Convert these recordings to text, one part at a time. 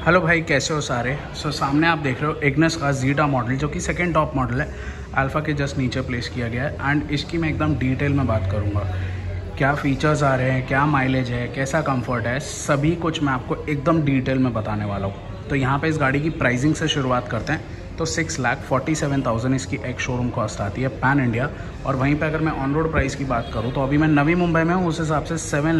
Hello भाई, कैसे हो सारे। सामने आप देख रहे हो इग्निस का ज़ीटा मॉडल, जो कि सेकेंड टॉप मॉडल है। अल्फ़ा के जस्ट नीचे प्लेस किया गया है एंड इसकी मैं एकदम डिटेल में बात करूँगा। क्या फ़ीचर्स आ रहे हैं, क्या माइलेज है, कैसा कंफर्ट है, सभी कुछ मैं आपको एकदम डिटेल में बताने वाला हूँ। तो यहाँ पे इस गाड़ी की प्राइसिंग से शुरुआत करते हैं। तो 6,47,000 इसकी एक शोरूम कॉस्ट आती है पैन इंडिया। और वहीं पे अगर मैं ऑन रोड प्राइस की बात करूँ तो अभी मैं नवी मुंबई में हूँ, उस हिसाब से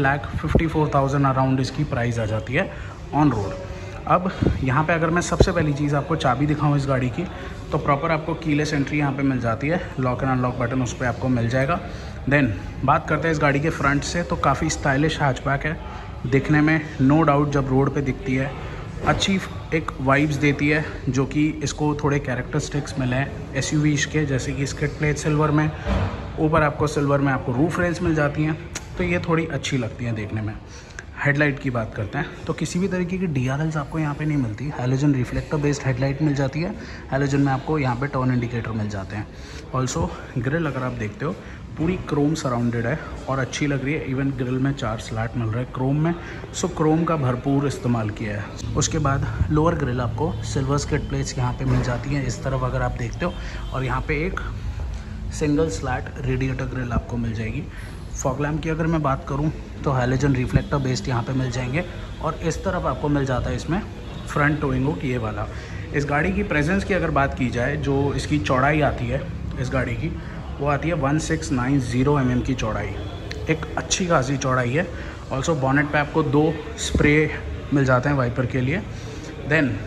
7,54,000 अराउंड इसकी प्राइस आ जाती है ऑन रोड। अब यहाँ पे अगर मैं सबसे पहली चीज़ आपको चाबी दिखाऊँ इस गाड़ी की, तो प्रॉपर आपको कीलेस एंट्री यहाँ पे मिल जाती है। लॉक एंड अनलॉक बटन उस पर आपको मिल जाएगा। देन बात करते हैं इस गाड़ी के फ्रंट से, तो काफ़ी स्टाइलिश हैचबैक है दिखने में, नो डाउट। जब रोड पे दिखती है अच्छी एक वाइब्स देती है, जो कि इसको थोड़े कैरेक्टरिस्टिक्स मिले हैं एसयूवीज के, जैसे कि स्किड प्लेट सिल्वर में, ऊपर आपको सिल्वर में आपको रूफ रेल्स मिल जाती हैं, तो ये थोड़ी अच्छी लगती हैं देखने में। हेडलाइट की बात करते हैं तो किसी भी तरीके की DRLs आपको यहाँ पे नहीं मिलती। हैलोजन रिफ्लेक्टर बेस्ड हेडलाइट मिल जाती है। हैलोजन में आपको यहाँ पे टर्न इंडिकेटर मिल जाते हैं। ऑल्सो ग्रिल अगर आप देखते हो पूरी क्रोम सराउंडेड है और अच्छी लग रही है। इवन ग्रिल में 4 स्लैट मिल रहा है क्रोम में, सो क्रोम का भरपूर इस्तेमाल किया है। उसके बाद लोअर ग्रिल आपको सिल्वर स्किड प्लेट्स यहाँ पे मिल जाती हैं इस तरफ अगर आप देखते हो, और यहाँ पे एक सिंगल स्लैट रेडिएटर ग्रिल आपको मिल जाएगी। फॉग लैम्प की अगर मैं बात करूं तो हैलोजन रिफ्लेक्टर बेस्ड यहाँ पे मिल जाएंगे, और इस तरफ आपको मिल जाता है इसमें फ्रंट टोइंग हुक ये वाला। इस गाड़ी की प्रेजेंस की अगर बात की जाए, जो इसकी चौड़ाई आती है इस गाड़ी की, वो आती है 1690 mm की चौड़ाई, एक अच्छी खासी चौड़ाई है। ऑल्सो बॉनेट पे आपको 2 स्प्रे मिल जाते हैं वाइपर के लिए। देन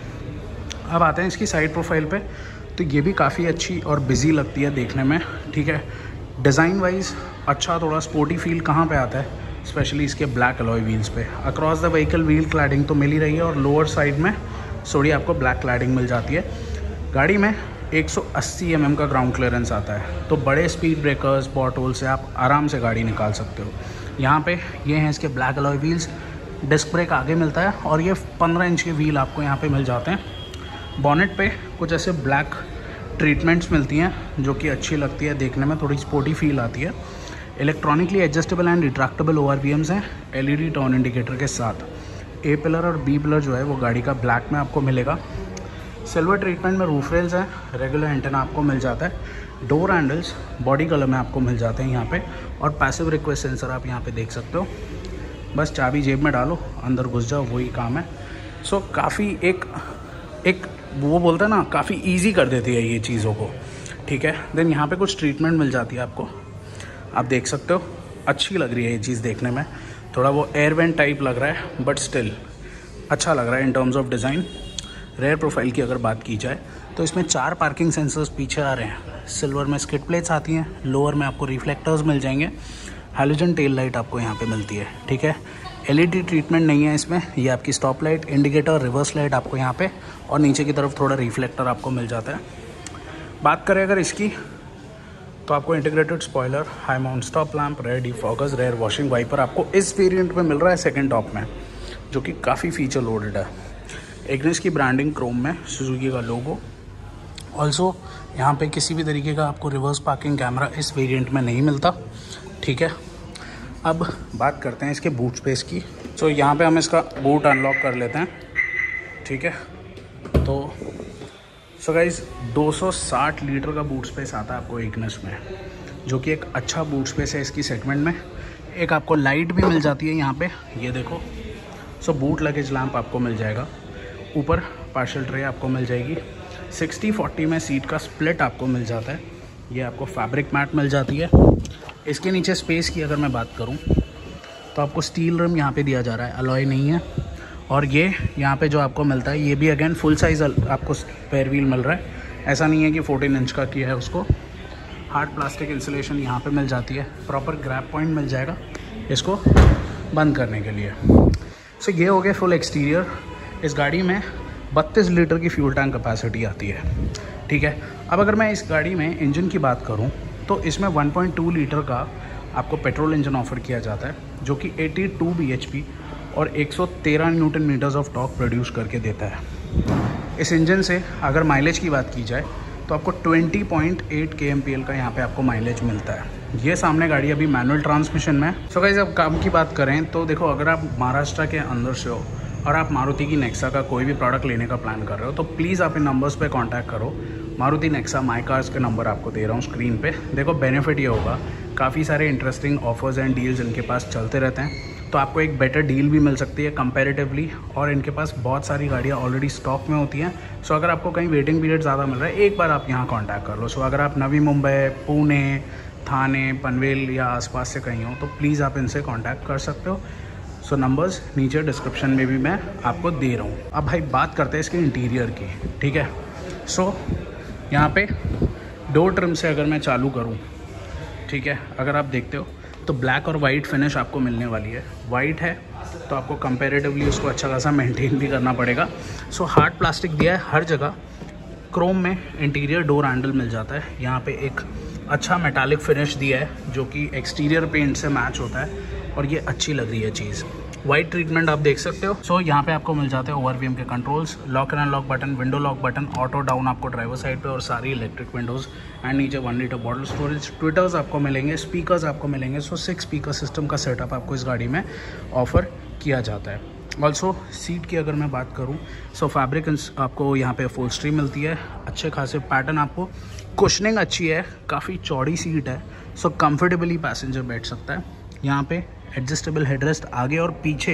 अब आते हैं इसकी साइड प्रोफाइल पे, तो ये भी काफ़ी अच्छी और बिजी लगती है देखने में, ठीक है। डिज़ाइन वाइज अच्छा थोड़ा स्पोर्टी फील कहाँ पे आता है, स्पेशली इसके ब्लैक अलॉय व्हील्स पे। Across the vehicle wheel cladding तो मिल ही रही है, और लोअर साइड में थोड़ी आपको ब्लैक क्लैडिंग मिल जाती है। गाड़ी में 180 mm का ग्राउंड क्लियरेंस आता है, तो बड़े स्पीड ब्रेकर्स, पॉट होल से आप आराम से गाड़ी निकाल सकते हो। यहाँ पे ये हैं इसके black alloy wheels, disc brake आगे मिलता है, और ये 15 इंच के व्हील आपको यहाँ पे मिल जाते हैं। बॉनेट पे कुछ ऐसे ब्लैक ट्रीटमेंट्स मिलती हैं जो कि अच्छी लगती है देखने में, थोड़ी स्पोर्टी फील आती है। Electronically adjustable and retractable ORVMs हैं LED टर्न इंडिकेटर के साथ। A पिलर और B पिलर जो है वो गाड़ी का ब्लैक में आपको मिलेगा। सिल्वर ट्रीटमेंट में रूफ रेल्स हैं, रेगुलर एंटेना आपको मिल जाता है। डोर हैंडल्स बॉडी कलर में आपको मिल जाते हैं यहाँ पे, और पैसिव रिक्वेस्ट सेंसर आप यहाँ पे देख सकते हो। बस चाबी जेब में डालो, अंदर घुस जाओ, वही काम है। सो काफ़ी एक वो बोलते हैं ना, काफ़ी इजी कर देती है ये चीज़ों को, ठीक है। देन यहाँ पे कुछ ट्रीटमेंट मिल जाती है आपको, आप देख सकते हो। अच्छी लग रही है ये चीज़ देखने में, थोड़ा वो एयर वेंट टाइप लग रहा है, बट स्टिल अच्छा लग रहा है in terms of design. Rear profile की अगर बात की जाए तो इसमें 4 पार्किंग सेंसर्स पीछे आ रहे हैं। सिल्वर में स्किड प्लेट्स आती हैं, लोअर में आपको रिफ्लेक्टर्स मिल जाएंगे। हैलोजन टेल लाइट आपको यहाँ पे मिलती है, ठीक है। LED ट्रीटमेंट नहीं है इसमें, ये आपकी stop light, indicator, reverse light आपको यहाँ पे, और नीचे की तरफ थोड़ा रिफ्लेक्टर आपको मिल जाता है। बात करें अगर इसकी, तो आपको integrated spoiler, high mount stop lamp, rear defoggers, rear washing wiper आपको इस वेरिएंट में मिल रहा है सेकेंड टॉप में, जो कि काफ़ी फीचर लोडेड है। इग्निस की ब्रांडिंग क्रोम में, सुजुकी का लोगो। ऑल्सो यहाँ पे किसी भी तरीके का आपको रिवर्स पार्किंग कैमरा इस वेरिएंट में नहीं मिलता, ठीक है। अब बात करते हैं इसके बूट स्पेस की। तो यहाँ पे हम इसका बूट अनलॉक कर लेते हैं, ठीक है। तो सो गाइस 260 लीटर का बूट स्पेस आता है आपको इग्निस में, जो कि एक अच्छा बूट स्पेस है इसकी सेगमेंट में। एक आपको लाइट भी मिल जाती है यहाँ पे, ये देखो। सो बूट लगेज लैंप आपको मिल जाएगा। ऊपर पार्शल ट्रे आपको मिल जाएगी। 60-40 में सीट का स्प्लिट आपको मिल जाता है। ये आपको फैब्रिक मैट मिल जाती है। इसके नीचे स्पेस की अगर मैं बात करूं तो आपको स्टील रिम यहाँ पे दिया जा रहा है, अलॉय नहीं है। और ये यहाँ पे जो आपको मिलता है, ये भी अगेन फुल साइज़ आपको स्पेयर व्हील मिल रहा है। ऐसा नहीं है कि 14 इंच का किया है उसको। हार्ड प्लास्टिक इंसुलेशन यहाँ पे मिल जाती है। प्रॉपर ग्रैब पॉइंट मिल जाएगा इसको बंद करने के लिए। सो ये हो गया फुल एक्सटीरियर। इस गाड़ी में 32 लीटर की फ्यूल टैंक कैपेसिटी आती है, ठीक है। अब अगर मैं इस गाड़ी में इंजन की बात करूं तो इसमें 1.2 लीटर का आपको पेट्रोल इंजन ऑफर किया जाता है, जो कि 82 bhp और 113 newton metres of torque produce करके देता है। इस इंजन से अगर माइलेज की बात की जाए तो आपको 20.8 kmpl का यहाँ पे आपको माइलेज मिलता है। ये सामने गाड़ी अभी मैनुअल ट्रांसमिशन में है। सो गाइस अब काम की बात करें तो देखो, अगर आप महाराष्ट्र के अंदर से हो और आप मारुति की नेक्सा का कोई भी प्रोडक्ट लेने का प्लान कर रहे हो तो प्लीज़ आप इन नंबर्स पे कांटेक्ट करो। मारुति नेक्सा माई कार्स के नंबर आपको दे रहा हूँ स्क्रीन पे। देखो बेनिफिट ये होगा, काफ़ी सारे इंटरेस्टिंग ऑफर्स एंड डील्स इनके पास चलते रहते हैं, तो आपको एक बेटर डील भी मिल सकती है कंपैरेटिवली। और इनके पास बहुत सारी गाड़ियाँ ऑलरेडी स्टॉक में होती हैं। सो अगर आपको कहीं वेटिंग पीरियड ज़्यादा मिल रहा है, एक बार आप यहाँ कॉन्टैक्ट कर लो। सो अगर आप नवी मुंबई, पुणे, थाने, पनवेल या आसपास से कहीं हो तो प्लीज़ आप इनसे कॉन्टैक्ट कर सकते हो। सो नंबर्स नीचे डिस्क्रिप्शन में भी मैं आपको दे रहा हूँ। अब भाई बात करते हैं इसके इंटीरियर की, ठीक है। सो यहाँ पे डोर ट्रिम से अगर मैं चालू करूँ, ठीक है, अगर आप देखते हो तो ब्लैक और वाइट फिनिश आपको मिलने वाली है। वाइट है तो आपको कंपैरेटिवली उसको अच्छा खासा मेंटेन भी करना पड़ेगा। सो हार्ड प्लास्टिक दिया है हर जगह। क्रोम में इंटीरियर डोर हैंडल मिल जाता है। यहाँ पे एक अच्छा मेटालिक फिनिश दिया है जो कि एक्सटीरियर पेंट से मैच होता है और ये अच्छी लग रही है चीज़। वाइट ट्रीटमेंट आप देख सकते हो। सो यहाँ पे आपको मिल जाते हैं ओवरवीएम के controls, lock and unlock button, window lock button, auto down आपको ड्राइवर साइड पे और सारी इलेक्ट्रिक विंडोज़ एंड नीचे 1 लीटर बॉटल स्टोरेज, ट्विटर्स आपको मिलेंगे, स्पीकर्स आपको मिलेंगे। सो 6 स्पीकर सिस्टम का सेटअप आपको इस गाड़ी में ऑफर किया जाता है। ऑल्सो सीट की अगर मैं बात करूँ, सो फैब्रिक आपको यहाँ पे अपहोल्स्ट्री मिलती है, अच्छे खासे पैटर्न आपको, कुशनिंग अच्छी है, काफ़ी चौड़ी सीट है। सो कंफर्टेबली पैसेंजर बैठ सकता है। यहाँ पे एडजस्टेबल हेडरेस्ट आगे और पीछे,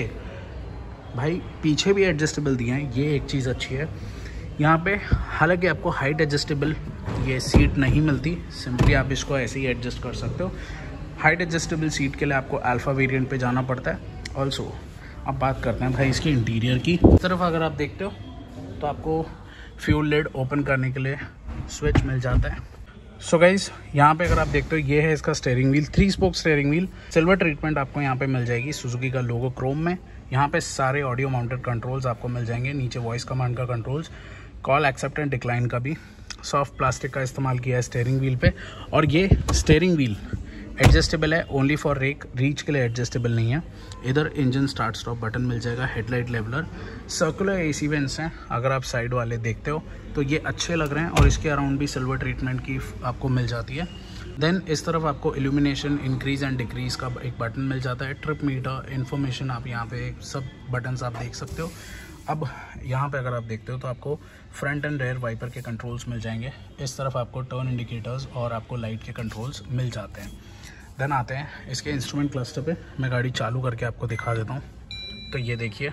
भाई पीछे भी एडजस्टेबल दिए हैं, ये एक चीज़ अच्छी है। यहाँ पे हालांकि आपको हाइट एडजस्टेबल ये सीट नहीं मिलती, सिंपली आप इसको ऐसे ही एडजस्ट कर सकते हो। हाइट एडजस्टेबल सीट के लिए आपको अल्फा वेरिएंट पे जाना पड़ता है। ऑल्सो अब बात करते हैं भाई इसकी इंटीरियर की तरफ। अगर आप देखते हो तो आपको फ्यूल लिड ओपन करने के लिए स्विच मिल जाता है। सो गाइज यहाँ पे अगर आप देखते हो ये है इसका steering wheel, 3 spoke steering wheel, silver treatment आपको यहाँ पे मिल जाएगी, सुजुकी का लोगो क्रोम में। यहाँ पे सारे ऑडियो माउंटेड कंट्रोल्स आपको मिल जाएंगे, नीचे वॉइस कमांड का controls, call accept and decline का भी। सॉफ्ट प्लास्टिक का इस्तेमाल किया है स्टीयरिंग व्हील पे। और ये स्टीयरिंग व्हील एडजस्टेबल है, ओनली फॉर रीच के लिए एडजस्टेबल नहीं है। इधर इंजन स्टार्ट स्टॉप बटन मिल जाएगा, headlight leveller, circular AC vents हैं। अगर आप साइड वाले देखते हो तो ये अच्छे लग रहे हैं और इसके अराउंड भी सिल्वर ट्रीटमेंट की आपको मिल जाती है। देन इस तरफ आपको इल्यूमिनेशन इंक्रीज एंड डिक्रीज का एक बटन मिल जाता है, ट्रिप मीटर, इन्फॉर्मेशन, आप यहाँ पे सब बटन्स आप देख सकते हो। अब यहाँ पे अगर आप देखते हो तो आपको फ्रंट एंड रेयर वाइपर के कंट्रोल्स मिल जाएंगे। इस तरफ आपको टर्न इंडिकेटर्स और आपको लाइट के कंट्रोल्स मिल जाते हैं। देन आते हैं इसके इंस्ट्रूमेंट क्लस्टर पे। मैं गाड़ी चालू करके आपको दिखा देता हूँ। तो ये देखिए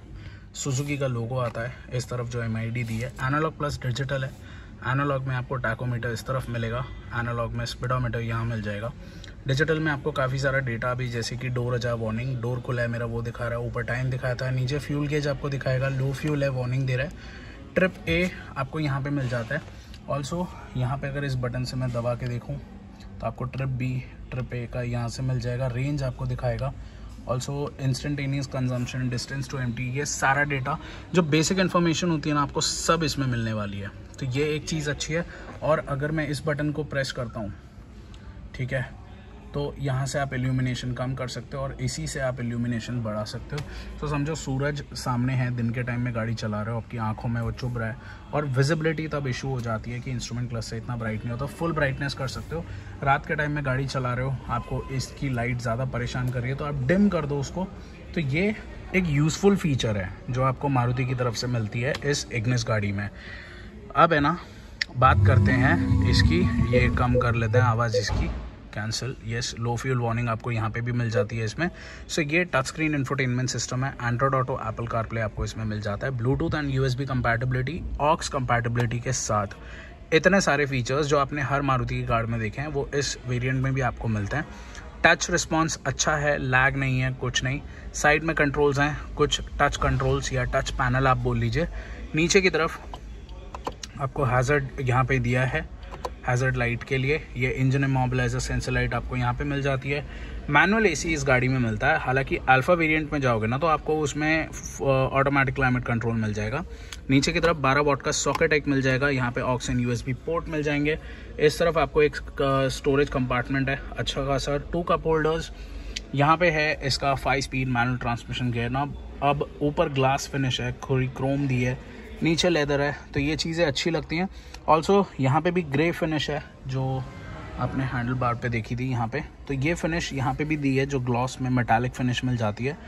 सुजुकी का लोगो आता है, इस तरफ जो MID दी है, एनालॉग प्लस डिजिटल है। एनालॉग में आपको टैकोमीटर इस तरफ मिलेगा, एनालॉग में स्पीडोमीटर यहाँ मिल जाएगा। डिजिटल में आपको काफ़ी सारा डेटा भी, जैसे कि डोर अजा वार्निंग, डोर खुला है मेरा वो दिखा रहा है, ऊपर टाइम दिखाता है, नीचे फ्यूल गेज आपको दिखाएगा, लो फ्यूल है वार्निंग दे रहा है। ट्रिप A आपको यहाँ पे मिल जाता है। ऑल्सो यहाँ पे अगर इस बटन से मैं दबा के देखूँ तो आपको ट्रिप B, ट्रिप A का यहाँ से मिल जाएगा, रेंज आपको दिखाएगा। Also instantaneous consumption, distance to empty, ये सारा डेटा जो बेसिक इन्फॉर्मेशन होती है ना आपको सब इसमें मिलने वाली है। तो ये एक चीज़ अच्छी है। और अगर मैं इस बटन को प्रेस करता हूँ, ठीक है, तो यहाँ से आप इल्यूमिनेशन कम कर सकते हो और इसी से आप इल्यूमिनेशन बढ़ा सकते हो। तो समझो सूरज सामने है, दिन के टाइम में गाड़ी चला रहे हो, आपकी आंखों में वो चुभ रहा है और विजिबिलिटी तब इशू हो जाती है कि इंस्ट्रूमेंट क्लस्टर से इतना ब्राइट नहीं होता। फुल ब्राइटनेस कर सकते हो। रात के टाइम में गाड़ी चला रहे हो, आपको इसकी लाइट ज़्यादा परेशान कर रही है तो आप डिम कर दो उसको। तो ये एक यूज़फुल फीचर है जो आपको मारुति की तरफ से मिलती है इस इग्निस गाड़ी में। अब है ना, बात करते हैं इसकी, ये कम कर लेते हैं आवाज़ इसकी, cancel, yes. Low fuel warning आपको यहाँ पे भी मिल जाती है इसमें। सो ये टच स्क्रीन इंफोटेनमेंट सिस्टम है, एंड्रॉइड ऑटो, एप्पल कारप्ले आपको इसमें मिल जाता है, Bluetooth and USB compatibility, aux compatibility के साथ। इतने सारे फीचर्स जो आपने हर मारुति की कार में देखे हैं वो इस वेरिएंट में भी आपको मिलते हैं। टच रिस्पॉन्स अच्छा है, लैग नहीं है, कुछ नहीं। साइड में कंट्रोल्स हैं, कुछ टच कंट्रोल्स या टच पैनल आप बोल लीजिए। नीचे की तरफ आपको हैज़र्ड यहाँ पे दिया है, हैज़र्ड लाइट के लिए। ये इंजन इमोबिलाइजर सेंसर लाइट आपको यहाँ पे मिल जाती है। मैनुअल AC इस गाड़ी में मिलता है। हालांकि अल्फा वेरिएंट में जाओगे ना तो आपको उसमें ऑटोमेटिक क्लाइमेट कंट्रोल मिल जाएगा। नीचे की तरफ 12 वॉट का सॉकेट एक मिल जाएगा, यहाँ पे ऑक्स एंड USB पोर्ट मिल जाएंगे। इस तरफ आपको एक स्टोरेज कंपार्टमेंट है अच्छा खासा, 2 कप होल्डर्स। यहाँ पे है इसका 5 speed manual transmission gear knob. अब ऊपर ग्लास फिनिश है, थोड़ी क्रोम दी है, नीचे लेदर है, तो ये चीज़ें अच्छी लगती हैं। ऑल्सो यहाँ पे भी ग्रे फिनिश है जो आपने हैंडल बार पे देखी थी यहाँ पे, तो ये फिनिश यहाँ पे भी दी है जो ग्लॉस में मेटालिक फिनिश मिल जाती है।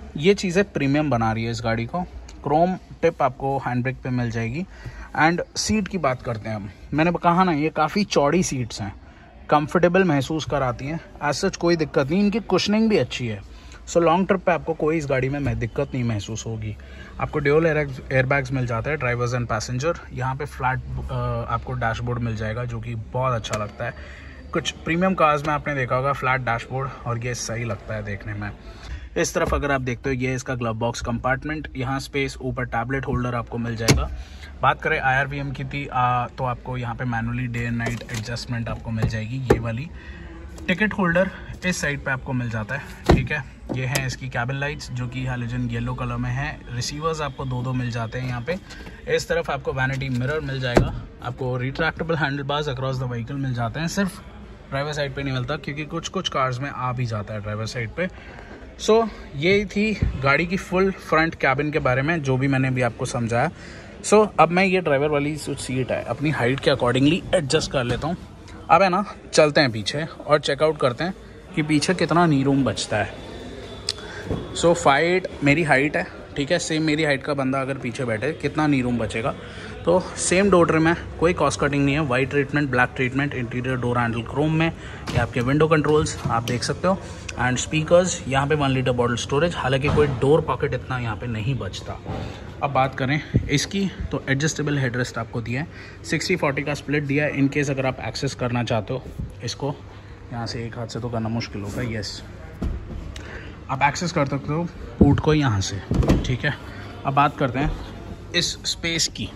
ये चीज़ें प्रीमियम बना रही है इस गाड़ी को। क्रोम टिप आपको हैंड ब्रेक पे मिल जाएगी। एंड सीट की बात करते हैं हम, मैंने कहा ना ये काफ़ी चौड़ी सीट्स हैं, कंफर्टेबल महसूस कराती हैं। एज सच कोई दिक्कत नहीं, इनकी कुशनिंग भी अच्छी है। सो लॉन्ग ट्रिप पे आपको कोई इस गाड़ी में दिक्कत नहीं महसूस होगी। आपको ड्यूल एयरबैग्स मिल जाता है ड्राइवर्स एंड पैसेंजर। यहाँ पे फ्लैट आपको डैशबोर्ड मिल जाएगा जो कि बहुत अच्छा लगता है। कुछ प्रीमियम कार्स में आपने देखा होगा फ्लैट डैशबोर्ड, और ये सही लगता है देखने में। इस तरफ अगर आप देखते हो ये इसका ग्लव बॉक्स कंपार्टमेंट, यहाँ स्पेस, ऊपर टैबलेट होल्डर आपको मिल जाएगा। बात करें IRVM की थी तो आपको यहाँ पे manually day and night adjustment आपको मिल जाएगी। ये वाली टिकट होल्डर इस साइड पे आपको मिल जाता है, ठीक है। ये है इसकी कैबिन लाइट्स जो कि हैलोजन येलो कलर में है। रिसीवर्स आपको दो मिल जाते हैं यहाँ पे। इस तरफ आपको वैनिटी मिरर मिल जाएगा। आपको retractable handle bars across the vehicle मिल जाते हैं। सिर्फ ड्राइवर साइड पे नहीं मिलता, क्योंकि कुछ कार्स में आ भी जाता है ड्राइवर साइड पे। सो ये थी गाड़ी की फुल फ्रंट कैबिन के बारे में जो भी मैंने भी आपको समझाया। सो अब मैं ये ड्राइवर वाली जो सीट है अपनी हाइट के अकॉर्डिंगली एडजस्ट कर लेता हूँ। अब है ना, चलते हैं पीछे और चेकआउट करते हैं कि पीछे कितना नी रूम बचता है। सो 5'8" मेरी हाइट है, ठीक है। सेम मेरी हाइट का बंदा अगर पीछे बैठे कितना नी रूम बचेगा। तो सेम डोर ट्रिम है, कोई कॉस्ट कटिंग नहीं है। White treatment, black treatment, interior door handle chrome में। ये आपके विंडो कंट्रोल्स आप देख सकते हो। एंड स्पीकर्स, यहाँ पे 1 लीटर बॉटल स्टोरेज। हालांकि कोई डोर पॉकेट इतना यहाँ पे नहीं बचता। अब बात करें इसकी, तो एडजस्टेबल हेडरेस्ट आपको दिया है। 60-40 का स्प्लिट दिया है। इनकेस अगर आप एक्सेस करना चाहते हो इसको, यहाँ से एक हाथ से तो करना मुश्किल होगा। यस, आप एक्सेस कर सकते हो पोर्ट को यहाँ से, ठीक है। अब बात करते हैं इस स्पेस की,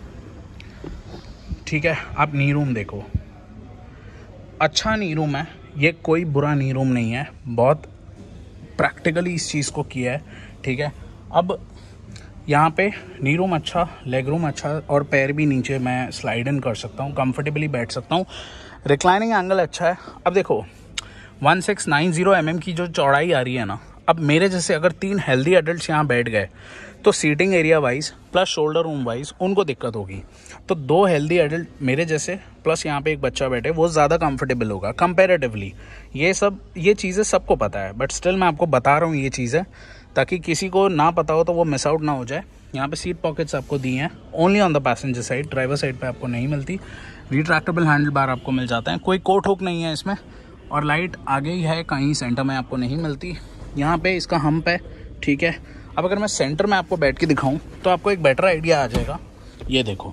ठीक है। आप नी रूम देखो, अच्छा नी रूम है, ये कोई बुरा नी रूम नहीं है। बहुत प्रैक्टिकली इस चीज़ को किया है, ठीक है। अब यहाँ पे नी रूम अच्छा, लेग रूम अच्छा, और पैर भी नीचे मैं स्लाइड इन कर सकता हूँ, कंफर्टेबली बैठ सकता हूँ। रिक्लाइनिंग एंगल अच्छा है। अब देखो 1690 mm की जो चौड़ाई आ रही है ना, अब मेरे जैसे अगर 3 हेल्दी एडल्ट्स यहाँ बैठ गए तो seating area wise plus shoulder room wise उनको दिक्कत होगी। तो 2 हेल्दी एडल्ट मेरे जैसे प्लस यहाँ पे एक बच्चा बैठे, वो ज़्यादा कंफर्टेबल होगा कंपैरेटिवली। ये चीज़ें सबको पता है, बट स्टिल मैं आपको बता रहा हूँ ये चीज़ें, ताकि किसी को ना पता हो तो वो मिस आउट ना हो जाए। यहाँ पे सीट पॉकेट्स आपको दी हैं only on the passenger side, driver side पे आपको नहीं मिलती। रिट्रैक्टेबल हैंडल बार आपको मिल जाते हैं, कोई कोट हुक नहीं है इसमें। और लाइट आगे ही है, कहीं सेंटर में आपको नहीं मिलती। यहाँ पे इसका हम्प है, ठीक है। अब अगर मैं सेंटर में आपको बैठ के दिखाऊं तो आपको एक बेटर आइडिया आ जाएगा। ये देखो,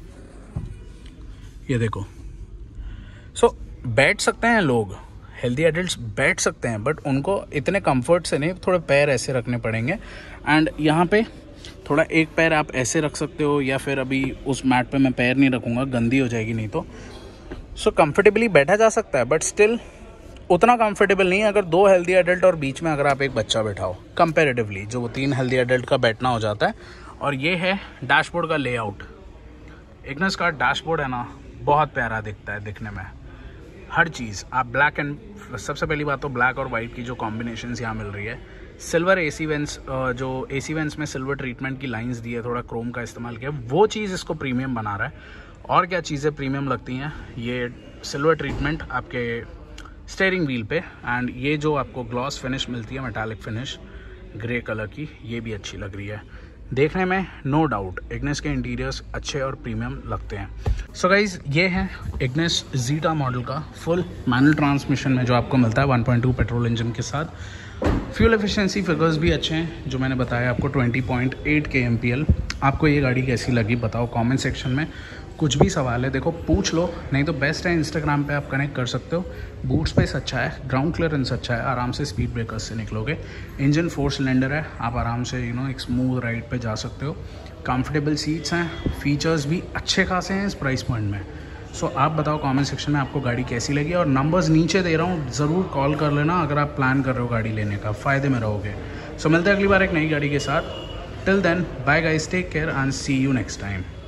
ये देखो। सो बैठ सकते हैं लोग, हेल्दी एडल्ट्स बैठ सकते हैं, बट उनको इतने कंफर्ट से नहीं, थोड़े पैर ऐसे रखने पड़ेंगे। एंड यहाँ पे थोड़ा एक पैर आप ऐसे रख सकते हो, या फिर अभी उस मैट पे मैं पैर नहीं रखूँगा, गंदी हो जाएगी नहीं तो। सो कंफर्टेबली बैठा जा सकता है, बट स्टिल उतना कंफर्टेबल नहीं है अगर 2 हेल्दी एडल्ट और बीच में अगर आप एक बच्चा बैठाओ, कंपैरेटिवली जो 3 हेल्दी एडल्ट का बैठना हो जाता है। और ये है डैशबोर्ड का लेआउट। इग्निस का डैशबोर्ड है ना, बहुत प्यारा दिखता है दिखने में। हर चीज़ आप ब्लैक एंड, सबसे पहली बात तो ब्लैक और वाइट की जो कॉम्बिनेशंस यहाँ मिल रही है। सिल्वर AC वेंट्स, जो AC वेंट्स में सिल्वर ट्रीटमेंट की लाइंस दी है, थोड़ा क्रोम का इस्तेमाल किया, वो चीज़ इसको प्रीमियम बना रहा है। और क्या चीज़ें प्रीमियम लगती हैं, ये सिल्वर ट्रीटमेंट आपके स्टीयरिंग व्हील पे, एंड ये जो आपको ग्लॉस फिनिश मिलती है, मेटालिक फिनिश ग्रे कलर की, ये भी अच्छी लग रही है देखने में। नो डाउट इग्निस के इंटीरियर्स अच्छे और प्रीमियम लगते हैं। सो गाइज, ये है इग्निस ज़ीटा मॉडल का फुल मैनुअल ट्रांसमिशन में जो आपको मिलता है 1.2 पेट्रोल इंजन के साथ। फ्यूल एफिशिएंसी फिगर्स भी अच्छे हैं जो मैंने बताया आपको, 20.8 kmpl। आपको ये गाड़ी कैसी लगी बताओ कमेंट सेक्शन में। कुछ भी सवाल है देखो पूछ लो, नहीं तो बेस्ट है इंस्टाग्राम पे आप कनेक्ट कर सकते हो। बूट स्पेस अच्छा है, ग्राउंड क्लियरेंस अच्छा है, आराम से स्पीड ब्रेकर्स से निकलोगे। इंजन 4 सिलेंडर है, आप आराम से एक स्मूथ राइड पे जा सकते हो। कंफर्टेबल सीट्स हैं, फीचर्स भी अच्छे खासे हैं इस प्राइस पॉइंट में। सो आप बताओ कमेंट सेक्शन में आपको गाड़ी कैसी लगी, और नंबर्स नीचे दे रहा हूँ, ज़रूर कॉल कर लेना अगर आप प्लान कर रहे हो गाड़ी लेने का, फ़ायदे में रहोगे। सो मिलते हैं अगली बार एक नई गाड़ी के साथ। Till then bye guys, take care and see you next time.